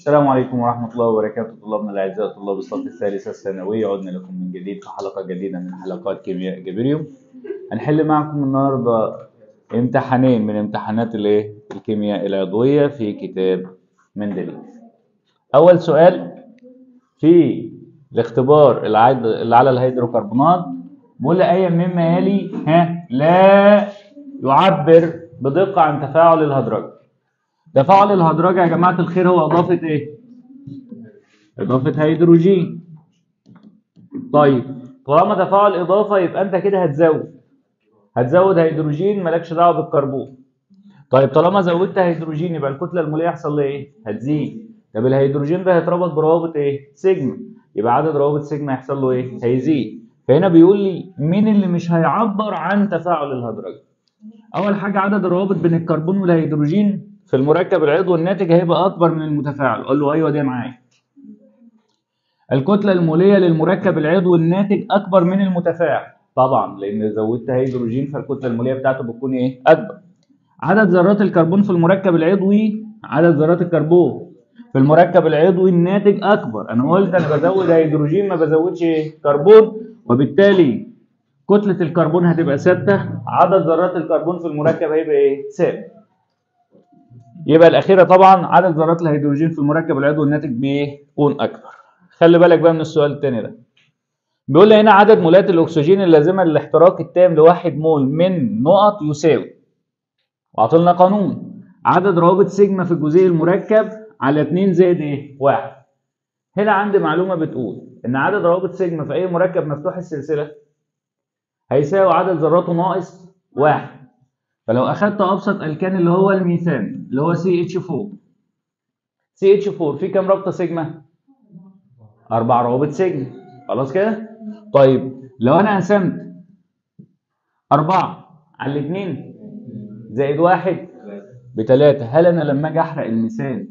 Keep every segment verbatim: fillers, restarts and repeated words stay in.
السلام عليكم ورحمة الله وبركاته. طلابنا الأعزاء طلاب الصف الثالث الثانوي، عدنا لكم من جديد في حلقة جديدة من حلقات كيمياء جبريوم. هنحل معكم النهاردة امتحانين من امتحانات الايه الكيمياء العضوية في كتاب مندليف. أول سؤال في الاختبار اللي على الهيدروكربونات بيقول لي أي مما يلي ها لا يعبر بدقة عن تفاعل الهدرجة. تفاعل الهدرجة يا جماعة الخير هو إضافة إيه؟ إضافة هيدروجين. طيب طالما تفاعل إضافة يبقى أنت كده هتزود هتزود هيدروجين، مالكش دعوة بالكربون. طيب طالما زودت هيدروجين يبقى الكتلة المولية يحصل لها إيه؟ هتزيد. طب الهيدروجين ده هيتربط بروابط إيه؟ سيجما، يبقى عدد روابط سيجما هيحصل له إيه؟ هيزيد. فهنا بيقول لي مين اللي مش هيعبر عن تفاعل الهدرجة؟ أول حاجة عدد الروابط بين الكربون والهيدروجين في المركب العضوي الناتج هيبقى أكبر من المتفاعل. قول له أيوه دي معايا. الكتلة المولية للمركب العضوي الناتج أكبر من المتفاعل، طبعا لأن زودت هيدروجين فالكتلة المولية بتاعته بتكون إيه؟ أكبر. عدد ذرات الكربون في المركب العضوي عدد ذرات الكربون في المركب العضوي الناتج أكبر. أنا قلت أنا بزود هيدروجين ما بزودش كربون، وبالتالي كتلة الكربون هتبقى ثابتة، عدد ذرات الكربون في المركب هيبقى إيه؟ ثابت. يبقى الأخيرة طبعا عدد ذرات الهيدروجين في المركب العضوي الناتج بيكون أكبر. خلي بالك بقى من السؤال الثاني ده. بيقول لي هنا عدد مولات الأكسجين اللازمة للاحتراق التام لواحد مول من نقط يساوي، وعطلنا قانون عدد روابط سيجما في الجزيء المركب على اتنين زائد ايه؟ واحد. هنا عندي معلومة بتقول إن عدد روابط سيجما في أي مركب مفتوح السلسلة هيساوي عدد ذراته ناقص واحد. فلو أخدت أبسط ألكان اللي هو الميثان اللي هو سي اتش أربعة، سي اتش أربعة فيه كام رابطة سيجما؟ أربع روابط سيجما. خلاص كده؟ طيب لو أنا قسمت أربعة على الاتنين زائد واحد بتلاتة، هل أنا لما أجي أحرق الميثان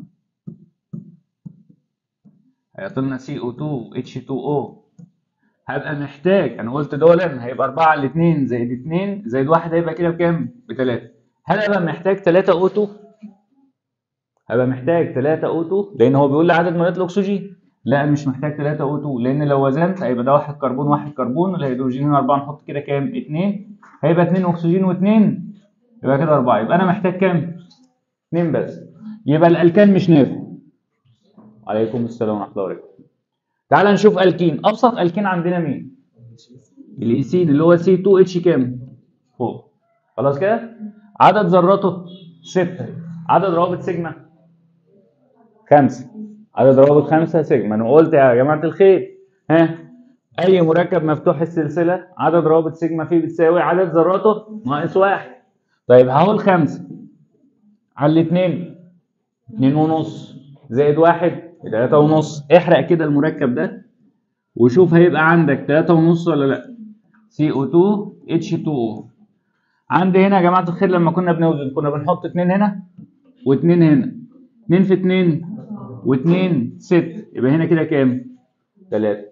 هيعطينا سي او اتنين اتش اتنين او هبقى محتاج، أنا قلت دولا هيبقى أربعة على اتنين زائد اتنين زائد واحد هيبقى كده بكام؟ بتلاتة. هل هبقى محتاج تلاتة او اتنين؟ هبقى محتاج تلاتة او اتنين لأن هو بيقول لي عدد مولات الأكسجين. لا مش محتاج تلاتة او اتنين لأن لو وزنت هيبقى ده واحد كربون واحد كربون، الهيدروجين هنا أربعة، نحط كده كام؟ اتنين، هيبقى اتنين أكسجين واتنين يبقى كده أربعة، يبقى أنا محتاج كام؟ اتنين بس. يبقى الألكان مش نافع. عليكم السلام ورحمة الله وبركاته. تعال نشوف ألكين. أبسط ألكين عندنا مين؟ الإيثين اللي هو سي اتنين اتش كام؟ فوق. خلاص كده؟ عدد ذراته ستة، عدد روابط سيجما خمسة، عدد روابط خمسة سيجما. أنا قلت يا جماعة الخير ها أي مركب مفتوح السلسلة عدد روابط سيجما فيه بتساوي عدد ذراته ناقص واحد. طيب هقول خمسة على الاتنين اتنين ونص زائد واحد تلاتة ونص. احرق كده المركب ده وشوف هيبقى عندك تلاتة ونص ولا لا؟ سي او اتنين اتش اتنين او. عندي هنا يا جماعة الخير لما كنا بنوزن كنا بنحط اتنين هنا واتنين هنا، اتنين في اتنين واتنين ستة، يبقى هنا كده كام؟ تلاتة.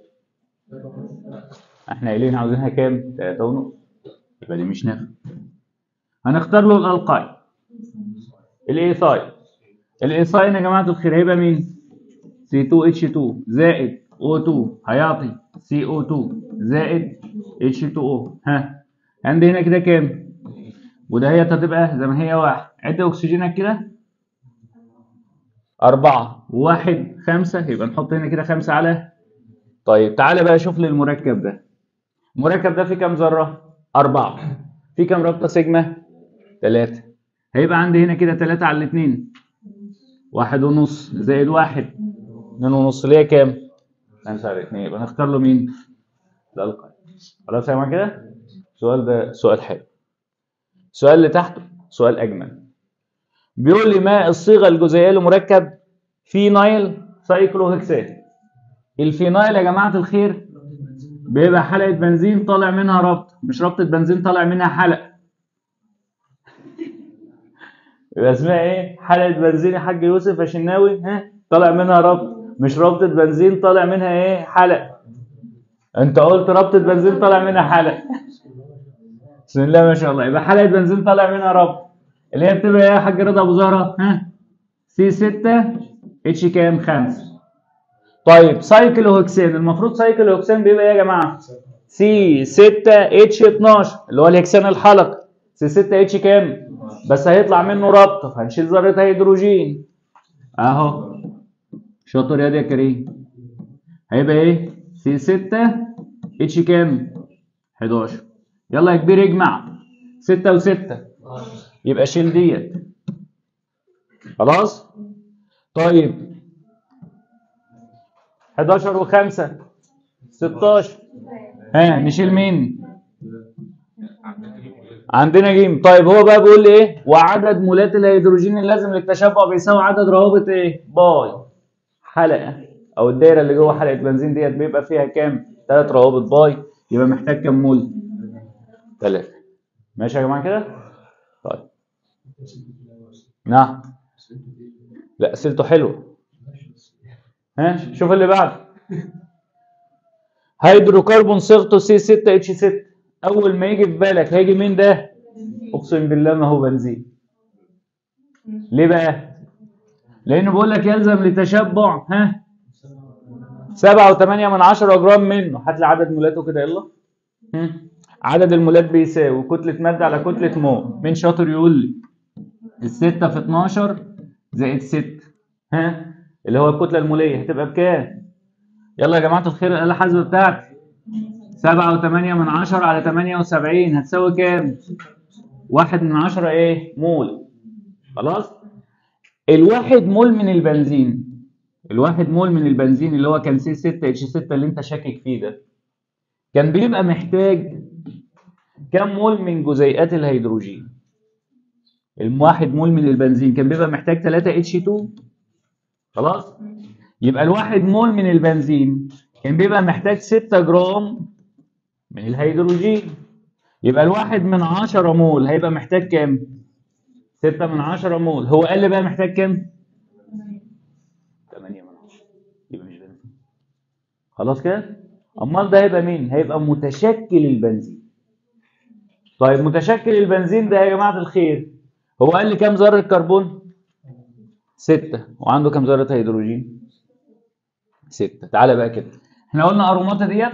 احنا قايلين عاوزينها كام؟ تلاتة ونص، يبقى دي مش نافع. هنختار له الالقاي. الايثاين. الايثاين يا جماعة الخير هيبقى مين؟ سي اتنين اتش اتنين زائد او اتنين هيعطي سي او اتنين زائد اتش اتنين او. ها عندي هنا كده كام؟ وده هي هتبقى زي ما هي واحد. عد اكسجينك كده أربعة وواحد خمسة، يبقى نحط هنا كده خمسة على. طيب تعالى بقى شوف لي المركب ده. المركب ده فيه كام ذرة؟ أربعة. فيه كام رابطة سيجما؟ تلاتة. هيبقى عندي هنا كده تلاتة على الاتنين واحد ونص زائد واحد اتنين ونص اللي هي كام؟ خمسة على اتنين. يبقى نختار له مين؟ الألقاي. خلاص يا جماعة كده؟ السؤال ده سؤال حلو. السؤال اللي تحته سؤال أجمل. بيقول لي ما الصيغة الجزيئية لمركب فينايل سايكلوهكسان. الفينايل يا جماعة الخير بيبقى حلقة بنزين طالع منها ربط، مش ربطة بنزين طالع منها حلقة. يبقى اسمها ايه؟ حلقة بنزين يا حاج يوسف يا شناوي، ها؟ طالع منها ربط، مش ربطة بنزين طالع منها ايه؟ حلقة. انت قلت ربطة بنزين طالع منها حلقة. بسم الله ما شاء الله. يبقى حلقة بنزين طالع منها ربط اللي هي بتبقى ايه يا حاج رضا ابو زهرة؟ ها؟ سي ستة اتش كام؟ خمسة. طيب سايكلوهكسين، المفروض سايكلوهكسين بيبقى ايه يا جماعه؟ سي ستة اتش اتناشر اللي هو الهكسان الحلقي. سي ستة اتش كام؟ بس هيطلع منه رابطه فهنشيل ذره هيدروجين اهو. شاطر يا دي يا كريم. هيبقى ايه؟ سي ستة اتش كام؟ حداشر. يلا يا كبير اجمع ستة وستة يبقى شيل ديت. خلاص؟ طيب حداشر وخمسة ستاشر. ها نشيل مين؟ عندنا جيم. طيب هو بقى بيقول لي ايه؟ وعدد مولات الهيدروجين اللازم للتشبع بيساوي عدد روابط ايه؟ باي حلقه او الدايره اللي جوه حلقه بنزين ديت بيبقى فيها كام؟ ثلاث روابط باي. يبقى محتاج كام مول؟ ثلاثة. ماشي يا جماعه كده؟ طيب نعم. لا اسئلته حلوه. ها شوف اللي بعده. هيدروكربون صيغته سي ستة اتش ستة. اول ما يجي في بالك هيجي مين ده؟ اقسم بالله ما هو بنزين. ليه بقى؟ لانه بيقول لك يلزم لتشبع ها سبعة وثمانية من عشرة جرام منه. هات لي عدد مولاته كده يلا. هم؟ عدد المولات بيساوي كتلة مادة على كتلة مول. مين شاطر يقول لي؟ الستة في اتناشر زائد ستة ها اللي هو الكتلة المولية هتبقى بكام؟ يلا يا جماعة الخير الآلة الحاسبة بتاعتي. سبعة وثمانية من عشرة على ثمانية وسبعين هتساوي كام؟ واحد من عشرة ايه؟ مول. خلاص؟ الواحد مول من البنزين الواحد مول من البنزين اللي هو كان سي ستة اتش ستة اللي انت شاكك فيه ده كان بيبقى محتاج كام مول من جزيئات الهيدروجين؟ الواحد مول من البنزين كان بيبقى محتاج ثلاثة اتش اتنين. خلاص؟ يبقى الواحد مول من البنزين كان بيبقى محتاج ستة جرام من الهيدروجين. يبقى الواحد من عشرة مول هيبقى محتاج كام؟ ستة من عشرة مول. هو قال لي بقى محتاج كام؟ ثمانية من عشرة. يبقى مش بنزين. خلاص كده؟ امال ده هيبقى مين؟ هيبقى متشكل البنزين. طيب متشكل البنزين ده يا جماعه الخير هو قال لي كام ذره كربون؟ ستة. وعنده كام ذره هيدروجين؟ ستة. تعالى بقى كده احنا قلنا اروماتا ديت.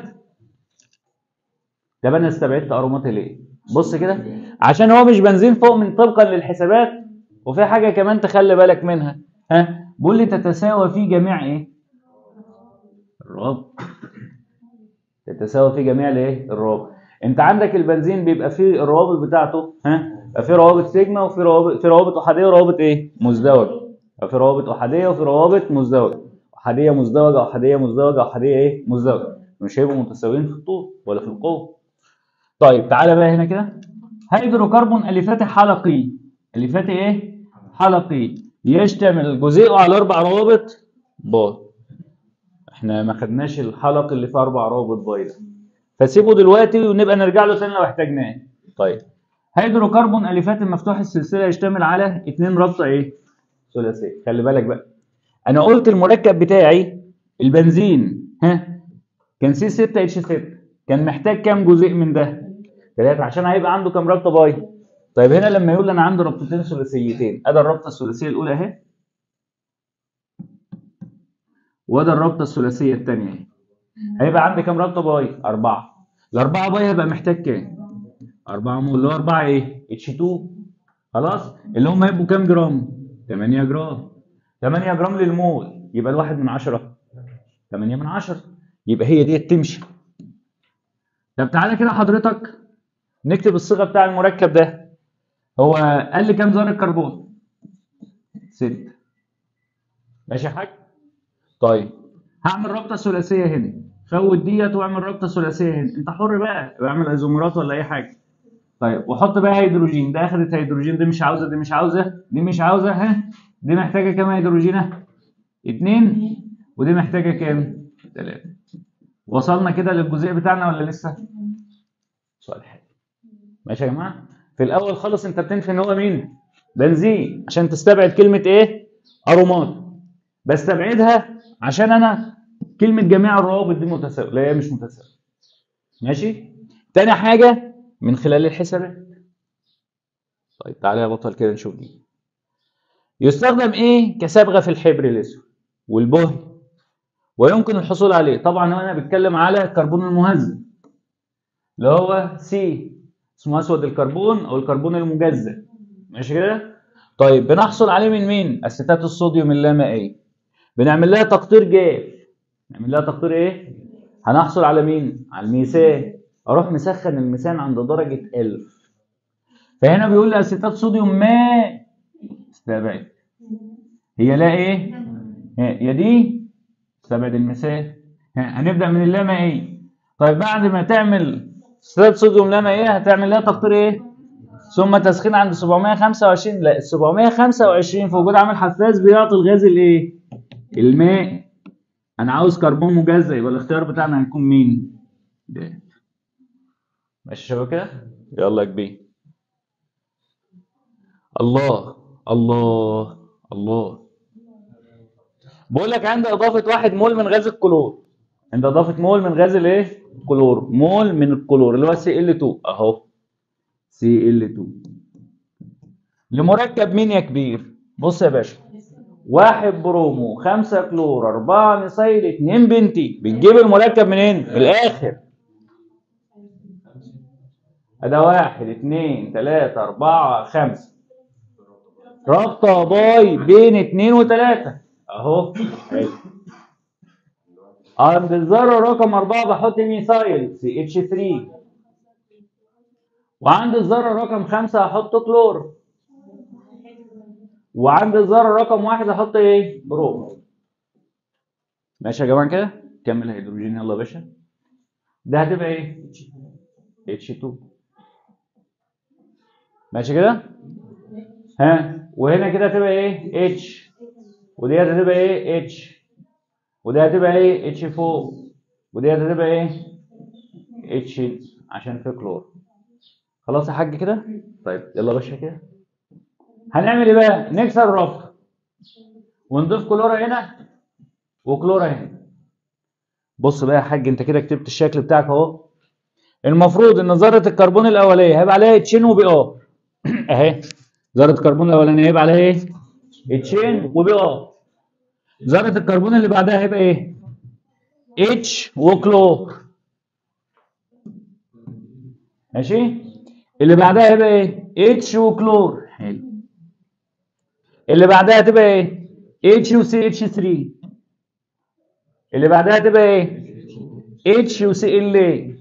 طب انا استبعدت اروماتا ليه؟ بص كده عشان هو مش بنزين فوق من طبقا للحسابات. وفي حاجه كمان تخلي بالك منها. ها بيقول لي تتساوى في جميع ايه؟ الرابط. تتساوى في جميع الايه؟ الروابط. انت عندك البنزين بيبقى فيه الروابط بتاعته ها بيبقى فيه روابط سيجما وفي روابط في روابط احاديه وروابط ايه؟ مزدوجه. في روابط احاديه وفي روابط مزدوجه. احاديه مزدوجه احاديه مزدوجه احاديه ايه؟ مزدوجه. مش هيبقوا متساويين في الطول ولا في القوه. طيب تعالى بقى هنا كده. هيدروكربون اليفاتي حلقي. اليفاتي ايه؟ حلقي يشتمل جزيئه على اربع روابط باي. احنا ما خدناش الحلق اللي فيه اربع روابط باي ده فسيبه دلوقتي ونبقى نرجع له تاني لو احتاجناه. طيب هيدروكربون اليفاتي مفتوح السلسله يشتمل على اتنين رابطه ايه؟ ثلاثيه. خلي بالك بقى انا قلت المركب بتاعي البنزين ها كان سي ستة اتش ستة كان محتاج كام جزيء من ده؟ ثلاثة عشان هيبقى عنده كام رابطه باي؟ طيب هنا لما يقول انا عندي رابطتين ثلاثيتين ادي الرابطه الثلاثيه الاولى اهي وده الرابطه الثلاثيه الثانيه اهي. هيبقى عندي كام رابطه باي؟ أربعة. الأربعة باي هيبقى محتاج كام؟ أربعة مول اللي هو أربعة إيه؟ اتش اتنين. خلاص؟ اللي هم هيبقوا كام جرام؟ ثمانية جرام. ثمانية جرام للمول يبقى الواحد من عشرة ثمانية من عشرة. يبقى هي ديت تمشي. طب تعالى كده حضرتك نكتب الصيغة بتاع المركب ده. هو قال لي كام ذرة كربون؟ ستة. ماشي يا حاج؟ طيب هعمل رابطه ثلاثيه هنا. فوت ديت واعمل رابطه ثلاثيه هنا. انت حر بقى اعمل ايزومرات ولا اي حاجه. طيب وحط بقى هيدروجين. ده اخدت هيدروجين دي مش عاوزه دي مش عاوزه دي مش عاوزه ها دي محتاجه كام هيدروجينه؟ اتنين. ودي محتاجه كام؟ تلاتة. وصلنا كده للجزيء بتاعنا ولا لسه؟ سؤال حلو. ماشي يا جماعه؟ في الاول خالص انت بتنفي ان هو مين؟ بنزين عشان تستبعد كلمه ايه؟ ارومات. بستبعدها عشان انا كلمه جميع الروابط دي متساويه. لا هي مش متساويه. ماشي؟ تاني حاجه من خلال الحسابات. طيب تعالى يا بطل كده نشوف دي. يستخدم ايه كصبغه في الحبر الاسود؟ والبهي، ويمكن الحصول عليه. طبعا انا بتكلم على الكربون المهذب اللي هو سي، اسمه اسود الكربون او الكربون المجزأ، ماشي كده؟ طيب بنحصل عليه من مين؟ اسيتات الصوديوم اللامائيه، بنعمل لها تقطير جاف. نعمل لها تقطير ايه؟ هنحصل على مين؟ على الميثان. اروح مسخن الميثان عند درجه ألف. فهنا بيقول لي اسيتات صوديوم ما استبعد، هي لا ايه؟ يا دي استبعد الميثان. هنبدا من اللامائيه. طيب بعد ما تعمل اسيتات صوديوم لامائيه هتعمل لها تقطير ايه؟ ثم تسخين عند سبعمائة وخمسة وعشرين. لا، سبعمائة وخمسة وعشرين في وجود عامل حفاز بيعطي الغاز الايه؟ المائي. انا عاوز كربون مجزأ، يبقى الاختيار بتاعنا هيكون مين؟ ده. ماشي يا شباب كده؟ يلا يا كبير. الله الله الله. بقول لك عند اضافه واحد مول من غاز الكلور، عند اضافه مول من غاز الايه؟ كلور، مول من الكلور اللي هو سي ال اتنين اهو، سي ال اتنين لمركب مين يا كبير؟ بص يا باشا، واحد برومو، خمسة كلور، أربعة ميثايل، اتنين بنتي. بتجيب المركب منين؟ من الآخر. أدا واحد اتنين تلاتة أربعة خمسة، رابطة باي بين اتنين وتلاتة أهو. عند الذرة رقم أربعة بحط ميثايل سي اتش تلاتة، وعند الذرة رقم خمسة هحط كلور، وعند الذرة رقم واحد هحط إيه؟ برومو. ماشي يا جماعة كده؟ كمل هيدروجين يلا يا باشا. ده هتبقى إيه؟ اتش اتنين. ماشي كده؟ ها، وهنا كده هتبقى ايه؟ اتش، وديت هتبقى ايه؟ اتش، ودي هتبقى ايه؟ اتش اربعة، وديت هتبقى ايه؟ اتش عشان في كلور. خلاص يا حاج كده؟ طيب يلا يا باشا كده. هنعمل ايه بقى؟ نكسر الرابطه ونضيف كلورا هنا وكلورا هنا. بص بقى يا حاج، انت كده كتبت الشكل بتاعك اهو. المفروض ان ذره الكربون الاوليه هيبقى عليها اتشين وبي ار اهي. ذره الكربون الاولانيه هيبقى عليها ايه؟ اتشين وبي ار. ذره الكربون اللي بعدها هيبقى ايه؟ اتش وكلور. ماشي؟ اللي بعدها هيبقى ايه؟ اتش وكلور. حلو. اللي بعدها هتبقى ايه؟ اتش وسي اتش تلاتة. اللي بعدها هتبقى ايه؟ اتش وسي ال اي.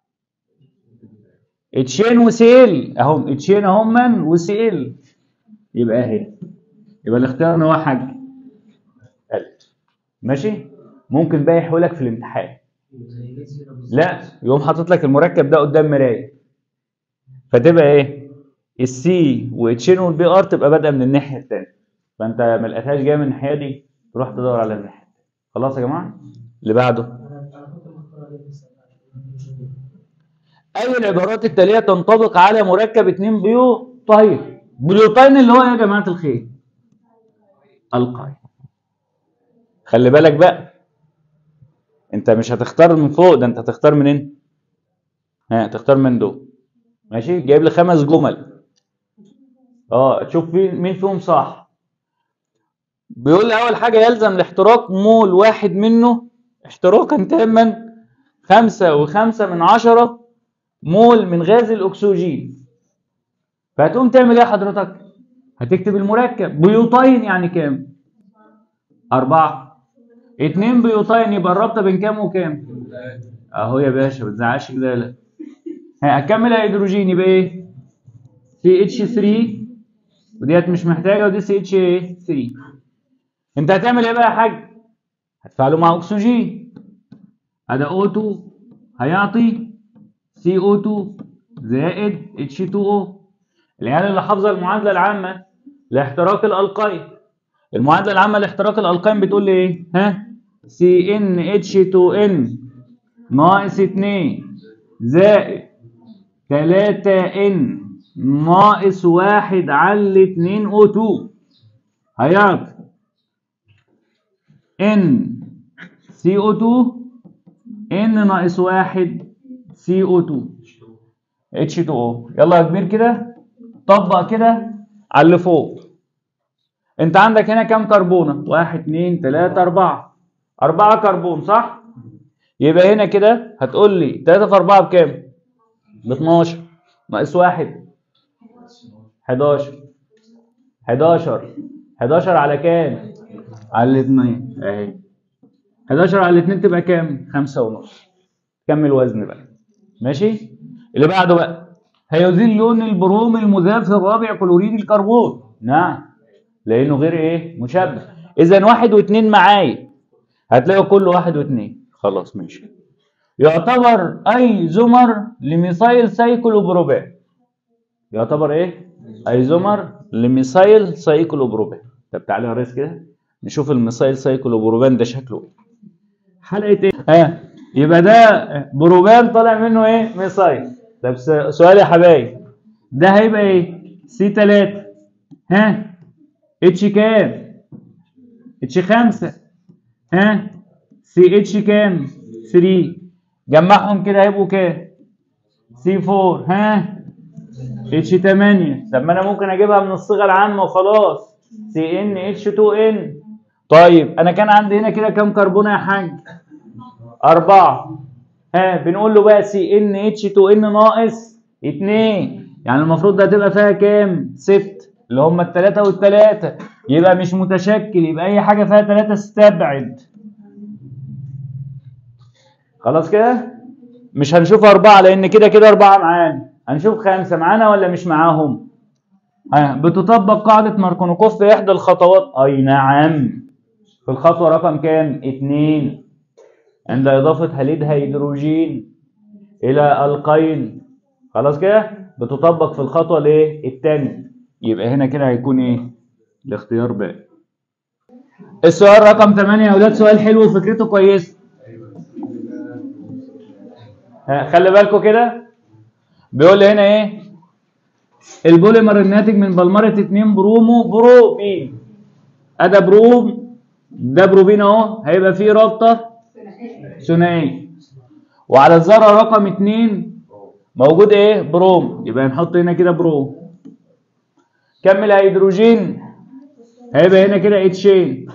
اتشين وسي ال اهم، اتشين اهمن وسي ال. يبقى اهي. يبقى الاختيار ان هو حاج قلت. ماشي؟ ممكن بقى يحولك في الامتحان. لا، يقوم حاطط لك المركب ده قدام مرايه. فتبقى ايه؟ السي واتشين والبي ار تبقى بادئه من الناحيه الثانيه. فانت ما لقيتهاش جايه من الناحيه دي تروح تدور على الناحيه. خلاص يا جماعه؟ اللي بعده. اي العبارات التاليه تنطبق على مركب اتنين بيوتاين؟ بيوتاين اللي هو يا جماعه الخير القاي. خلي بالك بقى، انت مش هتختار من فوق، ده انت هتختار منين؟ ها، تختار من دول. ماشي؟ جايب لي خمس جمل. اه، تشوف مين فيهم صح. بيقول لي اول حاجه يلزم لاحتراق مول واحد منه احتراقا تاما خمسة وخمسة من عشرة مول من غاز الاكسجين. فهتقوم تعمل ايه حضرتك؟ هتكتب المركب بيوتاين يعني كام؟ أربعة. اتنين بيوتاين يبقى الرابطه بين كام وكام؟ اهو يا باشا، ما تزعلش كده. لا، هكمل هيدروجين يبقى ايه؟ سي اتش تلاتة، وديت مش محتاجه، ودي سي اتش تلاتة. انت هتعمل ايه بقى يا حاج؟ هتفعله مع اكسجين. ادي او اتنين هيعطي سي او اتنين زائد اتش اتنين او. العيال اللي حافظه المعادله العامه لاحتراق الالقين، المعادله العامه لاحتراق الالقين بتقول لي ايه؟ ها؟ سي ان اتش اتنين ان ناقص اتنين زائد تلاتة ان ناقص واحد على اتنين او اتنين هيعطي ان سي او اتنين ان ناقص واحد سي او اتنين اتش اتنين او. يلا يا كبير كده طبق كده على اللي فوق. انت عندك هنا كام كربونه؟ واحد اتنين تلاته اربعه. اربعه كربون صح؟ يبقى هنا كده هتقول لي تلاته في اربعه بكام؟ ب اتناشر ناقص واحد حداشر. حداشر حداشر على كام؟ على الاثنين اهي. حداشر على الاثنين تبقى كام؟ خمسة ونص. كمل وزن بقى. ماشي؟ اللي بعده بقى هيزيل لون البروم المذاب في الرابع كلوريد الكربون. نعم لانه غير ايه؟ مشبع. اذا واحد واثنين معايا هتلاقوا كله واحد واثنين. خلاص ماشي. يعتبر ايزومر لميثايل سايكلوبروبان. يعتبر ايه؟ ايزومر لميثايل سايكلوبروبان. طب تعالى يا ريس كده نشوف الميثايل سايكلوبروبان ده شكله ايه. حلقه ايه؟ ها يبقى ده بروبان طالع منه ايه؟ ميثايل. طب سؤال يا حبايبي ده هيبقى ايه؟ سي تلاته ها اتش كام؟ اتش خمسه ها سي اتش كام؟ تلاته. جمعهم كده هيبقوا كام؟ سي اربعه ها اتش تمانيه. طب ما انا ممكن اجيبها من الصيغه العامه وخلاص سي ان اتش اتنين ان. طيب انا كان عندي هنا كده كام كربونه يا حاج؟ اربعه. ها بنقول له بقى سي ان اتش اتنين ان ناقص اتنين، يعني المفروض ده هتبقى فيها كام؟ ستة اللي هم التلاته والتلاته. يبقى مش متشكل، يبقى اي حاجه فيها تلاته استبعد. خلاص كده؟ مش هنشوف اربعه لان كده كده اربعه معانا. هنشوف خمسه معانا ولا مش معاهم؟ ها بتطبق قاعده ماركونوكوف في احدى الخطوات. اي نعم. في الخطوه رقم كام؟ اتنين. عند اضافه هاليد هيدروجين الى القين. خلاص كده؟ بتطبق في الخطوه الايه؟ الثانيه. يبقى هنا كده هيكون ايه؟ الاختيار ب. السؤال رقم تمانيه يا اولاد سؤال حلو وفكرته كويسه. ها خلي بالكم كده بيقول لي هنا ايه؟ البوليمر الناتج من بلمره اتنين برومو بروبين. ادا بروم ده بروبين اهو، هيبقى فيه رابطه ثنائيه. وعلى الذره رقم اتنين موجود ايه؟ بروم. يبقى نحط هنا كده بروم. كمل هيدروجين هيبقى هنا كده اتشين.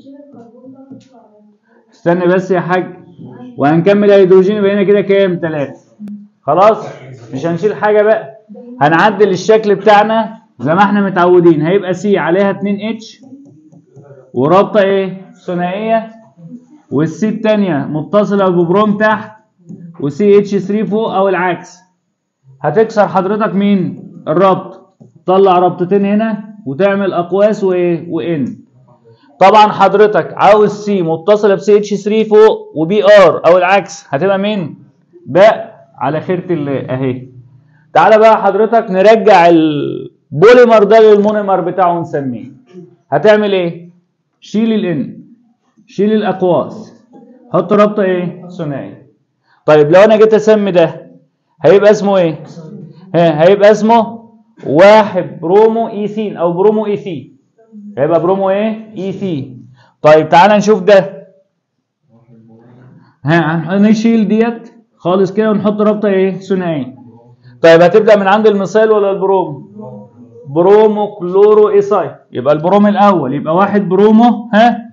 استنى بس يا حاج. وهنكمل هيدروجين يبقى هنا كده كام؟ تلاته. خلاص؟ مش هنشيل حاجه بقى. هنعدل الشكل بتاعنا زي ما احنا متعودين. هيبقى سي عليها اتنين اتش ورابطه ايه؟ ثنائيه. والسي الثانيه متصله ببروم تحت وسي اتش تلاته فوق او العكس. هتكسر حضرتك مين؟ الربط. تطلع ربطتين هنا وتعمل اقواس وايه؟ وان. طبعا حضرتك عاوز سي متصله بسي اتش تلاته فوق وبي ار او العكس، هتبقى مين؟ باء على خيره الله اهي. تعالى بقى حضرتك نرجع البوليمر ده للمونيمر بتاعه ونسميه. هتعمل ايه؟ شيل الان، شيل الاقواس، حط رابطه ايه؟ ثنائيه. طيب لو انا جيت اسمي ده هيبقى اسمه ايه؟ ها هيبقى اسمه واحد برومو ايثين او برومو ايثين. هيبقى برومو ايه؟ ايثين. طيب تعالى نشوف ده. ها هنشيل ديت خالص كده ونحط رابطه ايه؟ ثنائيه. طيب هتبدا من عند المثال ولا البروم؟ برومو كلورو ايثايل. يبقى البروم الاول يبقى واحد برومو ها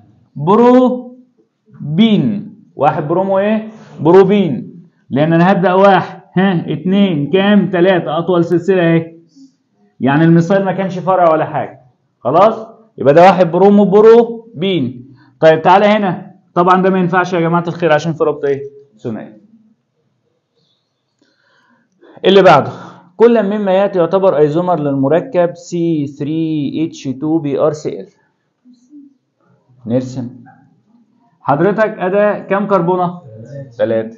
بروبين. واحد برومو ايه؟ بروبين. لان انا هبدا واحد ها اتنين كام؟ تلاته. اطول سلسله اهي. يعني المثال ما كانش فرع ولا حاجه. خلاص؟ يبقى ده واحد برومو بروبين. طيب تعالى هنا. طبعا ده ما ينفعش يا جماعه الخير عشان في رابطه ايه؟ ثنائيه. اللي بعده كل مما ياتي يعتبر ايزومر للمركب سي تلاته اتش اتنين بي ار سي ال. نرسم. حضرتك ادى كام كربونه؟ تلاته.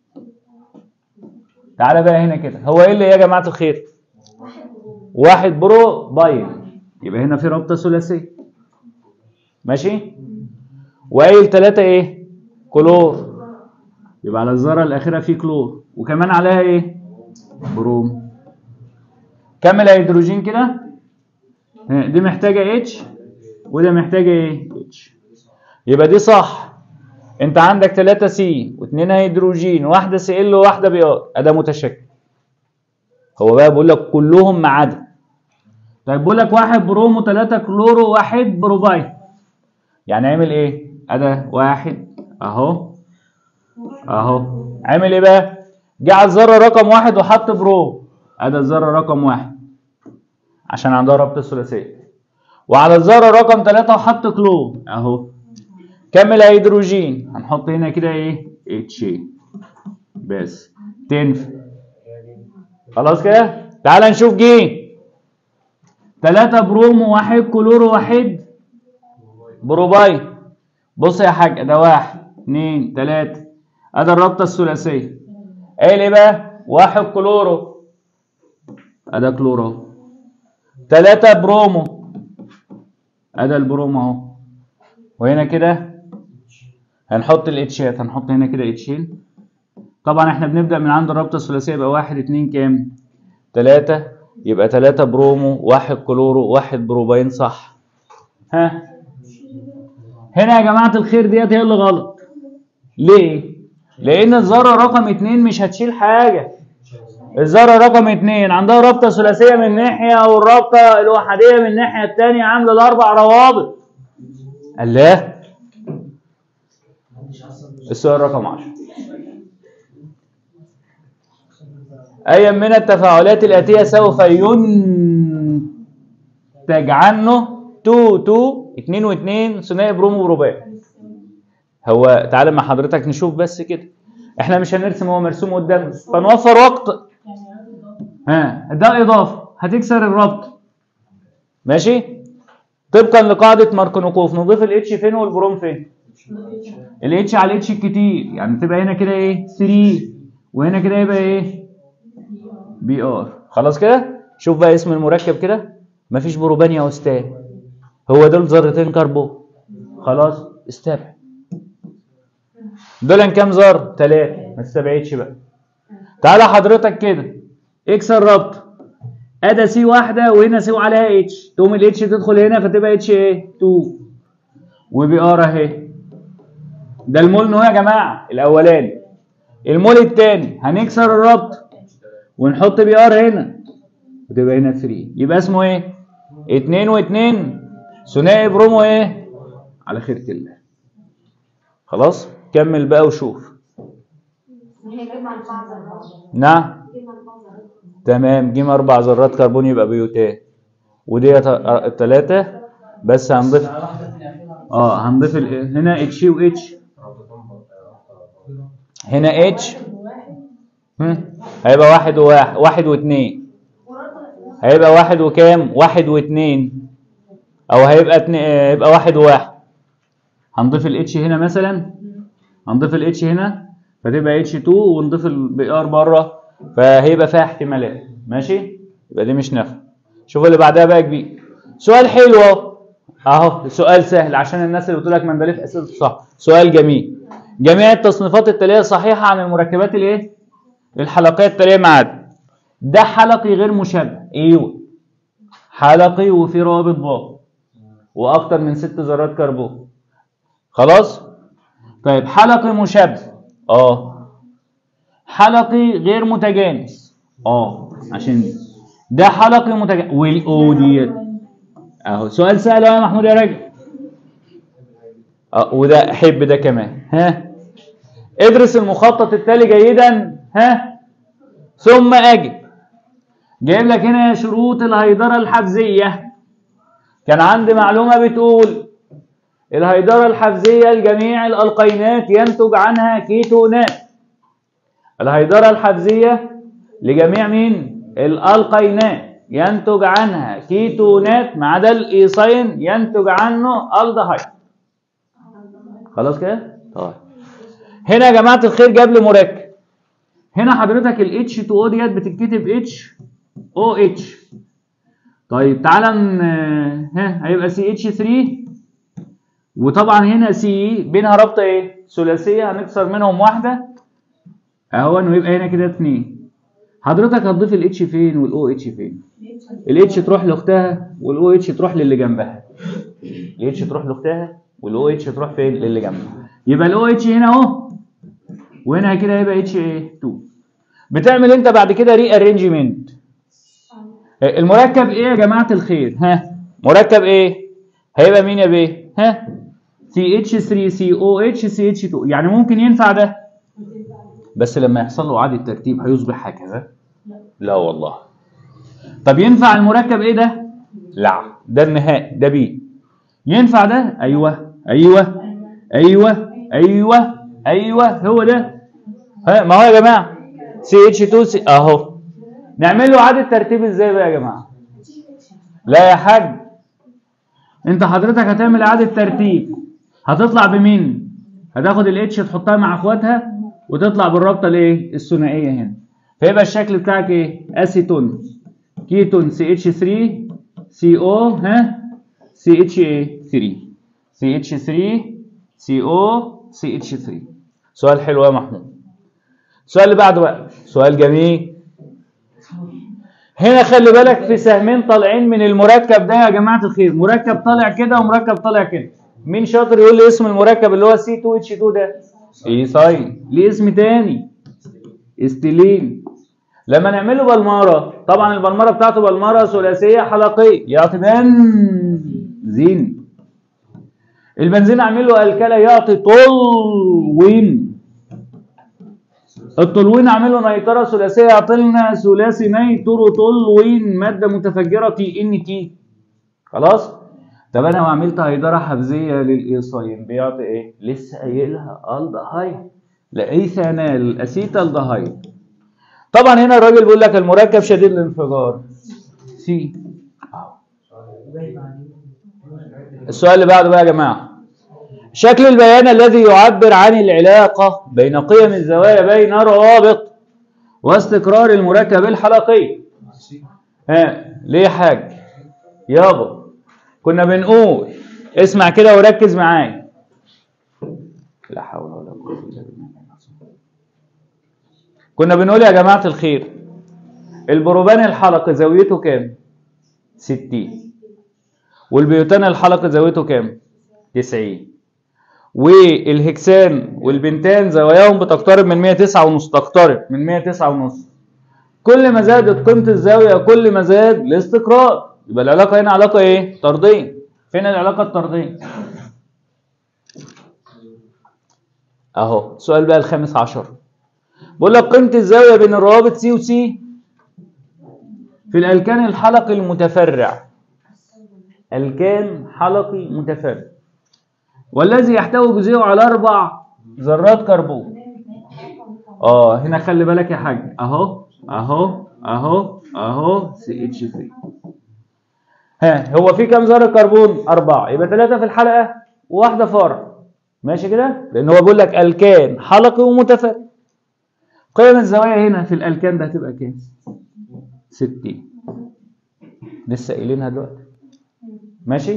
تعالى بقى هنا كده. هو ايه اللي يا جماعه الخير؟ واحد برو باين. يبقى هنا في رابطه ثلاثيه. ماشي؟ وقايل تلاته ايه؟ كلور. يبقى على الذره الاخيره في كلور وكمان عليها ايه؟ بروم. كمل هيدروجين كده. دي محتاجه اتش وده محتاجه ايه؟ اتش. يبقى دي صح. انت عندك تلاته سي واثنين هيدروجين وواحده سي ال وواحده بي ار. ده متشكل. هو بقى بيقول لك كلهم ما عدا. طيب بيقول لك واحد برومو تلاتة كلورو واحد بروبايل. يعني عمل ايه؟ ادي واحد اهو اهو. عمل ايه بقى؟ جه على الذره رقم واحد وحط برو. ادي الذره رقم واحد عشان عندها ربط الثلاثيه. وعلى الذره رقم تلاتة وحط كلو اهو. كمل هيدروجين هنحط هنا كده ايه؟ اتش بس تنفع. خلاص كده؟ تعال نشوف جه تلاتة برومو واحد كلورو واحد بروبايل. بص يا حاج ده واحد اتنين تلاتة. ادي الرابطه الثلاثيه. قال ايه بقى؟ واحد كلورو ادي كلورو. تلاتة برومو ادي البرومو اهو. وهنا كده هنحط الاتشات. هنحط هنا كده اتشين. طبعا احنا بنبدا من عند الرابطه الثلاثيه. يبقى واحد اتنين كام؟ تلاتة. يبقى تلاتة برومو واحد كلورو واحد بروباين صح. ها هنا يا جماعه الخير ديت هي اللي غلط. ليه؟ لان الذره رقم اتنين مش هتشيل حاجه. الذره رقم اتنين عندها رابطه ثلاثيه من ناحيه والرابطه الوحديه من الناحيه الثانيه عامله الاربع روابط. الله. السؤال رقم عشرة. اي من التفاعلات الاتيه سوف ينتج عنه اتنين اتنين اتنين واتنين ثنائي برومو بروبان. هو تعالى مع حضرتك نشوف بس كده. احنا مش هنرسم هو مرسوم قدامنا فنوفر وقت. ها ده اضافه هتكسر الربط. ماشي؟ طبقا لقاعده ماركونوكوف نضيف الاتش فين والبروم فين؟ الاتش على الاتش الكتير. يعني تبقى هنا كده ايه؟ تلاتة وهنا كده يبقى ايه؟ بي ار. خلاص كده؟ شوف بقى اسم المركب كده. مفيش بروبان يا استاذ. هو دول ذرتين كربون. خلاص استبعد. دول كام ذره؟ تلاتة. ما تستبعدش بقى. تعالى حضرتك كده اكسر ربط. ادي سي واحده وهنا سي عليها اتش. تقوم الاتش تدخل هنا فتبقى اتش ايه؟ اتنين. وبي ار اهي. ده المول نو يا جماعه الاولاني. المول الثاني هنكسر الربط ونحط بي ار هنا وتبقى هنا تلاتة. يبقى اسمه ايه؟ اتنين واتنين ثنائي برومو ايه؟ على خيرة الله. خلاص؟ كمل بقى وشوف. نعم تمام. جيم اربع ذرات كربون يبقى بيوتان. وديت ثلاثة بس هنضيف اه هنضيف ال... هنا اتش و اتش. هنا اتش هيبقى واحد وواحد واحد واثنين. هيبقى واحد وكام؟ واحد واثنين. او هيبقى اتنين هيبقى واحد وواحد. هنضيف الاتش هنا مثلا. هنضيف الاتش هنا فتبقى اتش اتنين ونضيف البي ار بره فهيبقى فيها احتمالات. ماشي؟ يبقى دي مش نافعه. شوف اللي بعدها بقى كبير. سؤال حلو اهو. اهو سؤال سهل عشان الناس اللي بتقول لك مندليف اسئلته صح. سؤال جميل. جميع التصنيفات التاليه صحيحه عن المركبات الايه؟ الحلقيه التاليه ما عدا. ده حلقي غير مشابه. ايوه. حلقي وفي روابط باء واكتر من ست ذرات كربون. خلاص؟ طيب حلقي مشابه. اه. حلقي غير متجانس. اه عشان ده حلقي متجانس. والاو ديت اهو سؤال سهل يا محمود يا راجل. اه وده احب ده كمان. ها ادرس المخطط التالي جيدا. ها ثم اجب. جايب لك هنا شروط الهيدره الحفزيه. كان عندي معلومه بتقول الهيدره الحفزيه لجميع الالقينات ينتج عنها كيتونات. الهيدره الحفزيه لجميع مين؟ الالقينات ينتج عنها كيتونات ما عدا الايثين ينتج عنه الدهايد. خلاص كده؟ طيب. هنا يا جماعه الخير جاب لي مركب. هنا حضرتك ال اتش اتنين او ديت بتتكتب اتش او اتش. طيب تعالى ها هيبقى سي اتش تلاتة وطبعا هنا سي بينها رابطه ايه؟ ثلاثيه هنكسر منهم واحده اهو ويبقى هنا كده اتنين. حضرتك هتضيف الاتش فين والاو اتش فين؟ الاتش تروح لاختها والاو اتش تروح للي جنبها. الاتش تروح لاختها والاو اتش تروح فين؟ للي جنبها. يبقى الاو اتش هنا اهو وهنا كده هيبقى اتش ايه؟ اتنين. بتعمل انت بعد كده ري ارينجمنت. المركب ايه يا جماعه الخير؟ ها مركب ايه؟ هيبقى مين يا بيه؟ ها سي اتش ثري سي او اتش سي اتش تو، يعني ممكن ينفع ده بس لما يحصل له اعاده ترتيب هيصبح هكذا؟ لا والله. طب ينفع المركب ايه ده؟ لا ده النهائي ده بي. ينفع ده؟ ايوه ايوه ايوه ايوه ايوه هو ده. ها ما هو يا جماعه سي اتش تو سي اهو. نعمل له اعاده ترتيب ازاي بقى يا جماعه؟ لا يا حاج، انت حضرتك هتعمل اعاده ترتيب، هتطلع بمين؟ هتاخد الاتش تحطها مع اخواتها وتطلع بالرابطه الايه؟ الثنائيه هنا. فيبقى الشكل بتاعك ايه؟ اسيتون كيتون سي اتش ثري سي او ها سي اتش ايه ثري سي اتش ثري سي او سي اتش ثري. سؤال حلو يا محمود. السؤال اللي بعده بقى سؤال جميل. هنا خلي بالك في سهمين طالعين من المركب ده يا جماعه الخير، مركب طالع كده ومركب طالع كده. مين شاطر يقول لي اسم المركب اللي هو سي تو اتش تو ده؟ ايثاين. ليه اسم تاني؟ استيلين. لما نعمله بالمره، طبعا البلمره بتاعته بلمره ثلاثيه حلقيه يعطي بنزين. البنزين اعمل له الكله يعطي طولوين. الطولوين اعمل له نيتره ثلاثيه يعطي لنا ثلاثي نيترو طولوين ماده متفجره تي ان تي. خلاص؟ طب انا لو عملت هيدره حفزيه للايثاين بيعطي ايه؟ لسه قايلها الدهايد. لايثانال اسيتالدهايد. طبعا هنا الراجل بيقول لك المركب شديد الانفجار سي. السؤال اللي بعده بقى يا جماعه، شكل البيان الذي يعبر عن العلاقه بين قيم الزوايا بين روابط واستقرار المركب الحلقي. ها ليه يا حاج؟ يابا كنا بنقول اسمع كده وركز معايا. لا حول ولا قوه الا بالله. كنا بنقول يا جماعه الخير البروبان الحلقي زاويته كام؟ ستين. والبيوتان الحلقي زاويته كام؟ تسعين. والهكسان والبنتان زواياهم بتقترب من مية وتسعة ونص، تقترب من مية وتسعة ونص. كل ما زادت قيمه الزاويه كل ما زاد الاستقرار. يبقى العلاقه هنا علاقه ايه؟ طرديه. فين العلاقه الطرديه؟ اهو. السؤال بقى الخامس عشر بقول لك قيمه الزاويه بين الروابط سي وسي في الالكان الحلقي المتفرع. الكان حلقي متفرع والذي يحتوي جزيئه على اربع ذرات كربون. اه هنا خلي بالك يا حاج اهو اهو اهو اهو سي اتش ثري. ها هو في كام ذره كربون؟ اربعه. يبقى ثلاثه في الحلقه وواحده فرع. ماشي كده؟ لان هو بيقول لك الكان حلقي ومتفرع. قيم الزوايا هنا في الالكان ده هتبقى كام؟ ستين. لسه قايلينها دلوقتي. ماشي؟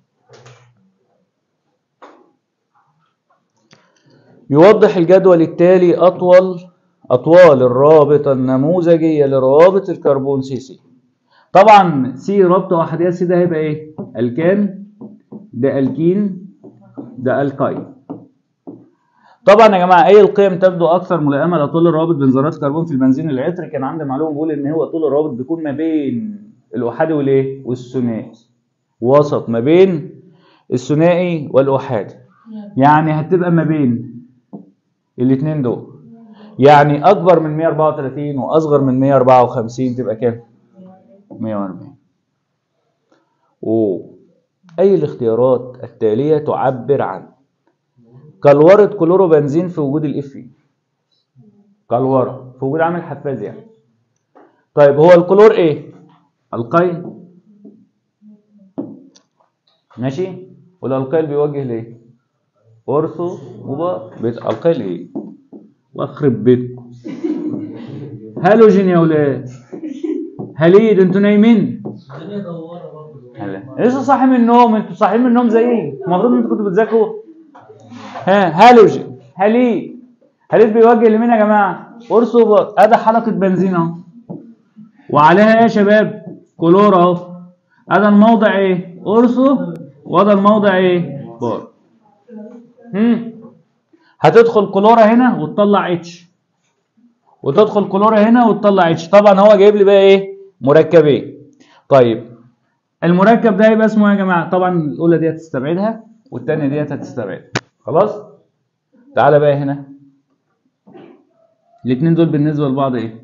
يوضح الجدول التالي أطول أطوال الرابطة النموذجية لروابط الكربون سي سي. طبعا سي رابطة وحدية سي ده هيبقى إيه؟ الكان، ده الكين، ده الكاين. طبعا يا جماعة أي القيم تبدو أكثر ملائمة لطول الروابط بين ذرات الكربون في البنزين العطري. كان عندي معلومة بيقول إن هو طول الروابط بيكون ما بين الأحادي والإيه؟ والثنائي. وسط ما بين الثنائي والأحادي. يعني هتبقى ما بين الاثنين دول. يعني اكبر من مية واربعة وتلاتين واصغر من مية واربعة وخمسين تبقى كام؟ مية واربعين. واي الاختيارات التاليه تعبر عن كلورة كلورو بنزين في وجود الاف اي. كلورة في وجود عامل حفاز يعني. طيب هو الكلور ايه؟ القيل. ماشي؟ والالقيل بيوجه ليه؟ اورثو وبار. القيل ايه؟ واخرب بيتكم. هالوجين يا ولاد. هليد انتوا نايمين؟ لسه صاحي من النوم. انتوا صاحيين من النوم زيي. المفروض انتوا كنتوا بتذاكروا. ها هالوجين هليد. هليد بيوجه لمين يا جماعه؟ اورثو وبار. ادي حلقه بنزين اهو. وعليها ايه يا شباب؟ كلور اهو. ادي الموضع ايه؟ اورثو. وده الموضع ايه؟ بار. هم هتدخل كلورة هنا وتطلع اتش، وتدخل كلورة هنا وتطلع اتش. طبعا هو جايب لي بقى ايه؟ مركبين. طيب المركب ده هيبقى اسمه ايه يا جماعه؟ طبعا الاولى دي هتستبعدها والثانيه ديت هتستبعدها. خلاص؟ تعالى بقى هنا. الاثنين دول بالنسبه لبعض ايه؟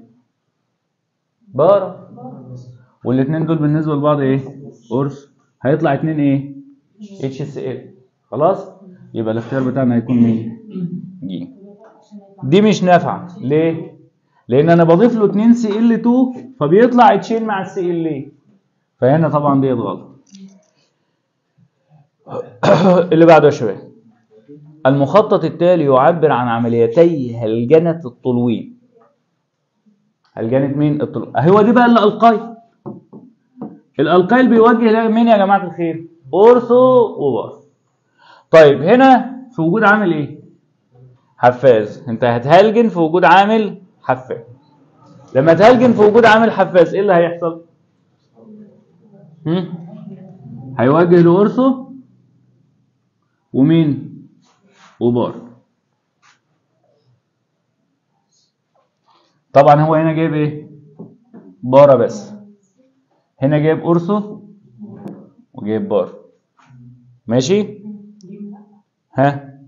بارة. والاثنين دول بالنسبه لبعض ايه؟ قرص. هيطلع اتنين ايه؟ اتش سي ال. خلاص؟ يبقى الاختيار بتاعنا هيكون مين؟ ج. دي مش نافعه. ليه؟ لان انا بضيف له اتنين سي ال اتنين فبيطلع اتشين مع السي ال ايه. فهنا طبعا ديت غلط. اللي بعده يا شباب. المخطط التالي يعبر عن عمليتي هلجنة التلوين. هلجنة مين؟ التلوين. هو دي بقى الالقاي. الالقاي بيوجه مين يا جماعة الخير؟ اورثو وبار. طيب هنا في وجود عامل ايه؟ حفاز. انت هتهلجن في وجود عامل حفاز. لما تهلجن في وجود عامل حفاز ايه اللي هيحصل؟ هم؟ هيوجه لاورثو ومين؟ وبار. طبعا هو هنا جايب ايه؟ بارة بس. هنا جايب اورثو وجايب بار. ماشي؟ ها؟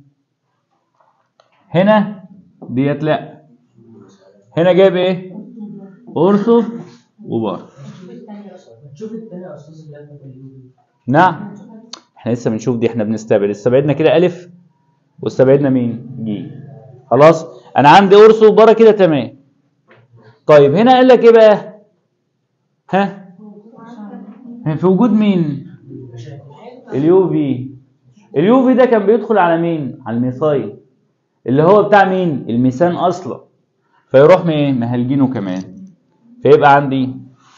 هنا ديت لا. هنا جايب ايه؟ اورثو وبار. شوف الثانية يا استاذ اللي قبل اليوم. نعم. احنا لسه بنشوف دي. احنا بنستبعد. استبعدنا كده الف واستبعدنا مين؟ ج. خلاص؟ انا عندي اورثو وبارة كده تمام. طيب هنا قال لك ايه بقى؟ ها؟ في وجود مين؟ اليو في. اليو في ده كان بيدخل على مين؟ على الميثايل اللي هو بتاع مين؟ الميثان اصلا. فيروح مين؟ مهلجينه كمان. فيبقى عندي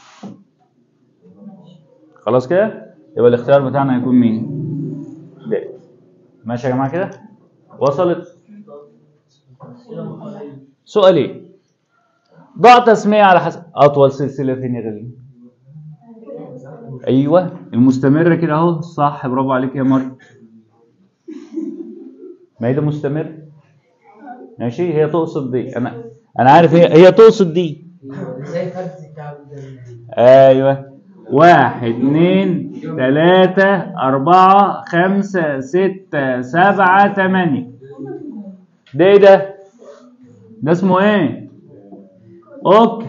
خلاص كده؟ يبقى الاختيار بتاعنا هيكون مين؟ ده. ماشي يا جماعه كده؟ وصلت؟ سؤالين. ضع تسمية على حسب اطول سلسله فين يا غالي؟ ايوه المستمره كده اهو. صح، برافو عليك يا مريم. ما هي ده مستمر. ماشي. هي تقصد دي. انا انا عارف هي هي تقصد دي. زي فرد الكعب ده. ايوه. واحد اتنين تلاتة أربعة خمسة ستة سبعة تمانية. ده ايه ده؟ ده اسمه ايه؟ اوك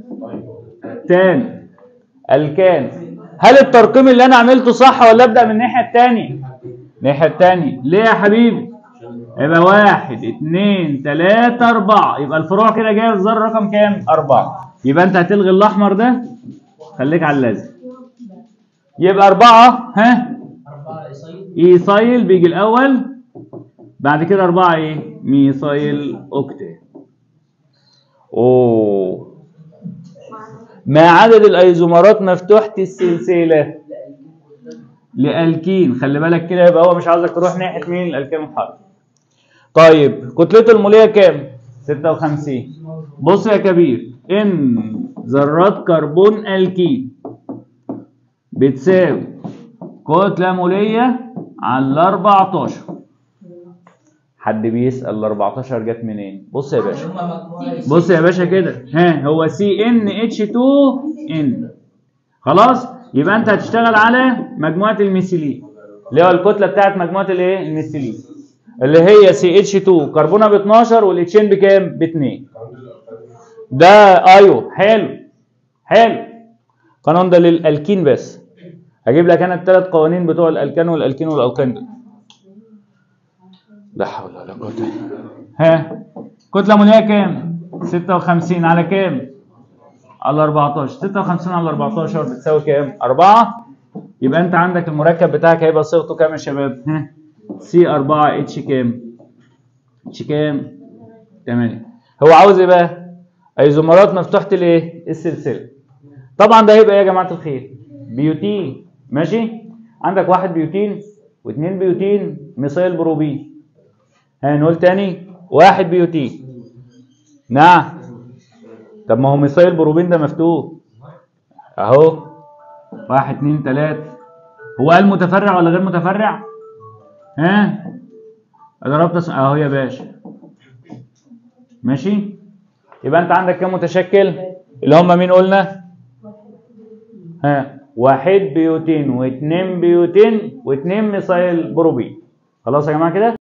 تاني الكان. هل الترقيم اللي انا عملته صح ولا ابدا من الناحيه الثانيه؟ الناحيه الثانيه. ليه يا حبيبي؟ يبقى واحد اتنين تلاتة أربعة. يبقى الفروع كده جايه الذره رقم كام؟ أربعة. يبقى أنت هتلغي الأحمر ده. خليك على اللازم. يبقى أربعة ها؟ أربعة إيصايل. إيصايل بيجي الأول. بعد كده أربعة إيه؟ ميثايل أوكتان. أوه. ما عدد الأيزومرات مفتوحة السلسلة؟ لألكين. خلي بالك كده. يبقى هو مش عاوزك تروح ناحية مين؟ الألكين الحرب. طيب كتلته المولية كام؟ ستة وخمسين. بص يا كبير. إن ذرات كربون ألكين بتساوي كتلة مولية على أربعتاشر. حد بيسأل ال أربعتاشر جت منين؟ بص يا باشا. بص يا باشا كده. ها هو سي ان اتش اتنين ان. خلاص؟ يبقى أنت هتشتغل على مجموعة الميثيلين اللي هو الكتلة بتاعت مجموعة الإيه؟ الميثيلين اللي هي سي اتش اتنين كربونة ب اتناشر والاتشين بكام؟ ب اتنين. ده ايوه حلو حلو. القانون ده للالكين بس. هجيب لك انا الثلاث قوانين بتوع الالكان والالكين والالقين دول. لا حول ولا قوه الا بالله. ها كتله موليه كام؟ ستة وخمسين على كام؟ على أربعتاشر. ستة وخمسين على أربعتاشر بتساوي كام؟ أربعة. يبقى انت عندك المركب بتاعك هيبقى صيغته كام يا شباب؟ ها سي أربعة اتش كام؟ اتش كام؟ تمانية. هو عاوز ايه بقى؟ ايزومرات مفتوحه الايه؟ السلسله. طبعا ده هيبقى ايه يا جماعه الخير؟ بيوتين. ماشي؟ عندك واحد بيوتين واثنين بيوتين ميثايل بروبين. هنقول تاني واحد بيوتين. نعم. طب ما هو ميثايل بروبين ده مفتوح اهو. واحد اتنين تلاته. هو قال متفرع ولا غير متفرع؟ ها؟ ضربت اهو يا باشا. ماشي؟ يبقى انت عندك كام متشكل؟ اللي هم مين قلنا؟ ها واحد بيوتين واثنين بيوتين واثنين ميثايل بروبين. خلاص يا جماعه كده.